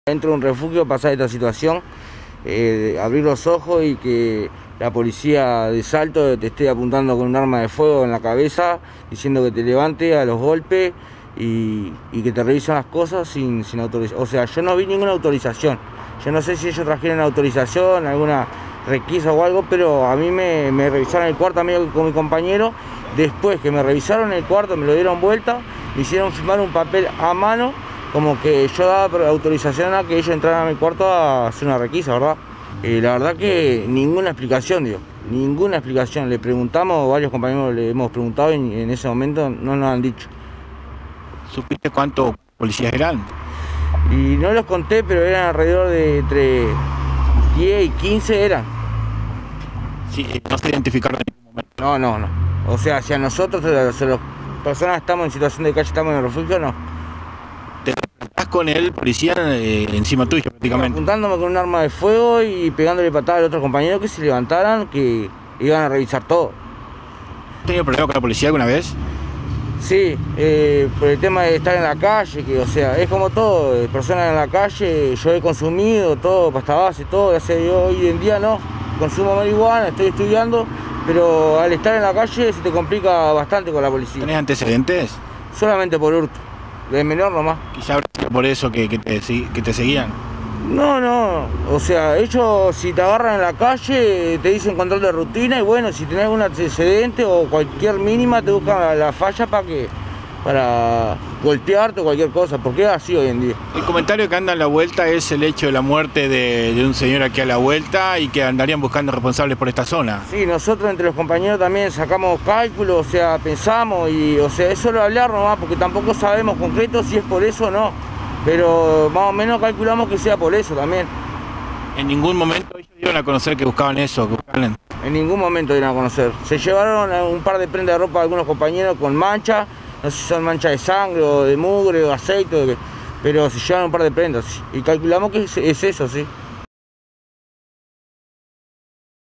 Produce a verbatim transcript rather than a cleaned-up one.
Dentro de un refugio pasar esta situación, eh, abrir los ojos y que la policía de Salto te esté apuntando con un arma de fuego en la cabeza, diciendo que te levante a los golpes y, y que te revisen las cosas sin, sin autorización. O sea, yo no vi ninguna autorización. Yo no sé si ellos trajeron autorización, alguna requisa o algo, pero a mí me, me revisaron el cuarto, amigo, con mi compañero. Después que me revisaron el cuarto, me lo dieron vuelta, me hicieron firmar un papel a mano, como que yo daba autorización a que ellos entraran a mi cuarto a hacer una requisa, ¿verdad? Eh, la verdad que ninguna explicación, digo, ninguna explicación. Le preguntamos, varios compañeros le hemos preguntado y en ese momento no nos han dicho. ¿Supiste cuántos policías eran? Y no los conté, pero eran alrededor de entre diez y quince eran. Sí, no se identificaron en ningún momento. No, no, no. O sea, si a nosotros, si las personas estamos en situación de calle, estamos en el refugio, no. Te enfrentás con el policía eh, encima tuyo prácticamente. Apuntándome con un arma de fuego y pegándole patadas al otro compañero que se levantaran, que iban a revisar todo. ¿Has tenido problemas con la policía alguna vez? Sí, eh, por el tema de estar en la calle, que o sea, es como todo, eh, personas en la calle, yo he consumido todo, pasta base, todo, ya sé, yo hoy en día no, consumo marihuana, estoy estudiando, pero al estar en la calle se te complica bastante con la policía. ¿Tenés antecedentes? Solamente por hurto, de menor nomás. Quizá habrá sido por eso que, que, te, que te seguían. No, no, o sea, ellos si te agarran en la calle te dicen control de rutina y bueno, si tenés algún antecedente o cualquier mínima te buscan la, la falla para que para golpearte o cualquier cosa, porque es así hoy en día. El comentario que anda en la vuelta es el hecho de la muerte de, de un señor aquí a la vuelta y que andarían buscando responsables por esta zona. Sí, nosotros entre los compañeros también sacamos cálculos, o sea, pensamos y, o sea, es solo hablar nomás, porque tampoco sabemos concreto si es por eso o no. Pero más o menos calculamos que sea por eso también. En ningún momento ellos dieron a conocer que buscaban eso, que buscaban... En ningún momento dieron a conocer. Se llevaron un par de prendas de ropa de algunos compañeros con mancha, no sé si son manchas de sangre o de mugre o aceite, pero se llevaron un par de prendas. Y calculamos que es, es eso, sí.